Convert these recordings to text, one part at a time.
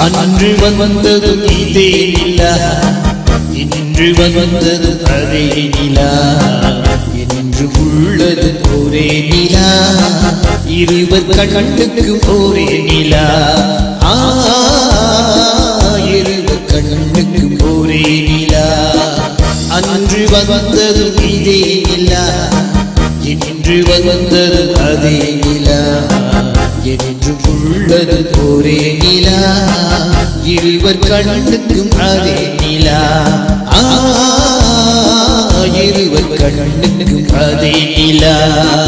அன்று வந்தது இதே நிலா, இன்று வந்தது அதே நிலா, என்று உள்ளது ஒரே நிலா, இருவர் கண்ணுக்கு ஒரே நிலா. இருவர் கண்ணுக்கு ஒரே நிலா. அன்று வந்தது இதே நிலா, இன்று வந்தது அதே நிலா, என்று உள்ளது ஒரே நிலா, இருவர் கண்ணுக்கும் அதே நிலா. இருவர் கண்ணுக்கும் அதே நிலா.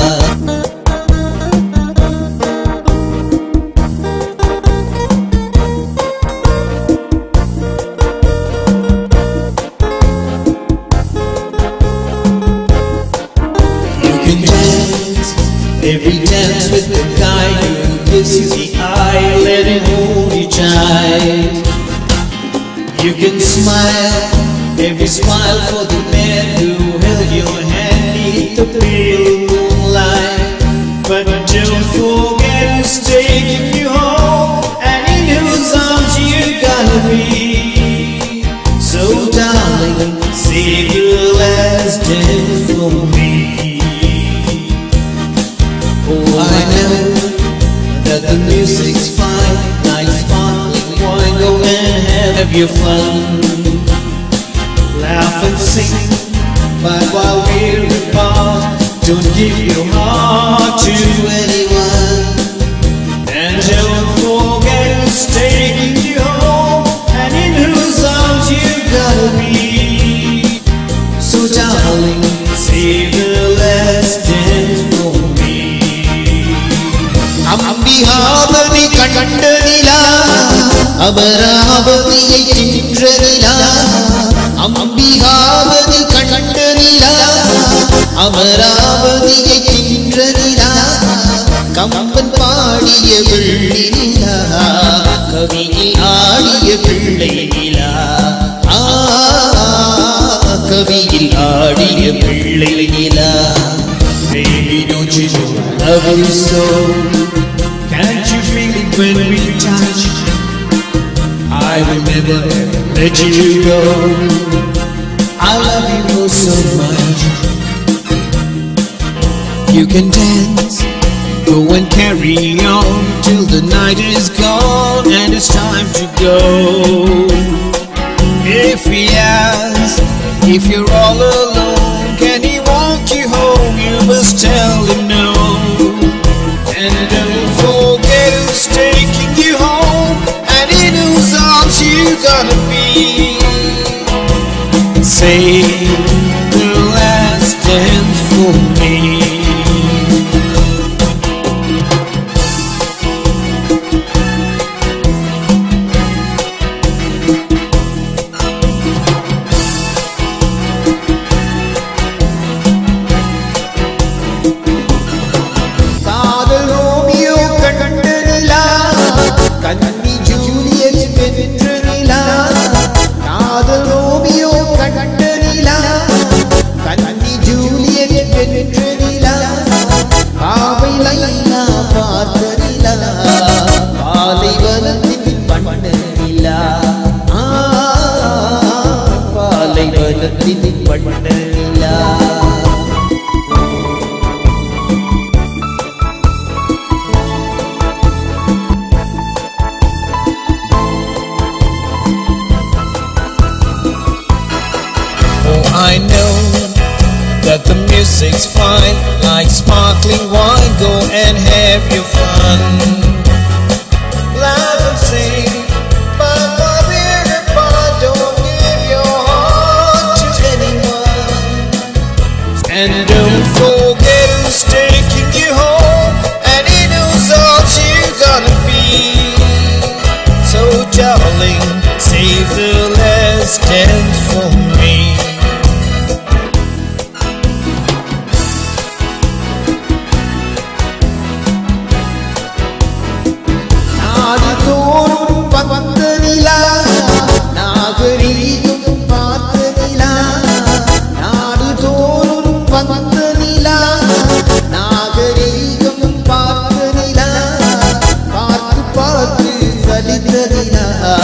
Every dance with the guy who gives you the eye, let him hold you tight. You can smile, every smile for the man who held your hand beneath the pale moonlight. But don't forget who's taking you home and in whose arms you're gonna be. So darling, save the last dance for me. Oh, I know that the music's fine, nice sparkling wine, go and have your fun. Laugh and sing, but while we're apart, don't give your heart to anyone. And don't forget who's taking you home and in whose arms you're gonna be. So darling, save the last dance for me. Ambikapathy கண்ட நிலா, அமராவதியை தின்ற நிலா. அம்பிகாபதி கண்ட நிலா, அமராவதியை தின்ற நிலா. கம்பன் பாடிய வெள்ளி நிலா, கவியில் ஆடிய பிள்ளை நிலா. கவியில் ஆடிய பிள்ளை நிலா. Baby, don't you know I love you so? Can't you feel it when we touch? I will never let you go. I love you so much. You can dance, go and carry on till the night is gone and it's time to go. If he asks if you're all alone, can he walk you home? You must tell him no. And don't forget who's taking you home and in whose arms you're gonna be. Save the last dance for me. கன்னி Juliet வென்ற நிலா, காதல் Romeo கண்ட நிலா. கன்னி Juliet வென்ற நிலா, பாவை லைலா பார்த்த நிலா. பாலைவனத்தின் வண்ண நிலா, பாலைவனத்தின் வண்ண நிலா. I know that the music's fine, like sparkling wine, go and have your fun. Laugh and sing, but while we're apart, don't give your heart to anyone. And don't forget who's taking you home and in whose arms you're gonna be. So darling, save the last dance for me. வந்த நிலா, நாகரீகம் பார்த்த நிலா. நாடு தோறும் வந்த நிலா, நாகரீகம் பார்த்த நிலா. பார்த்து பார்த்து சலித்த நிலா,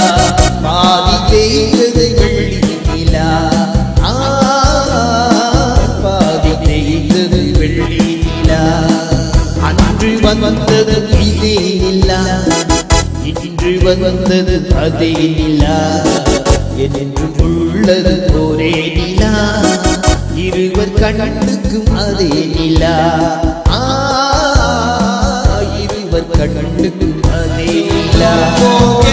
வந்தது அதே நிலா என்றும் உள்ளது ஒரே நிலா இருவர் கண்ணுக்கும் அதே நிலா இருவர் கண்ணுக்கும் அதே நிலா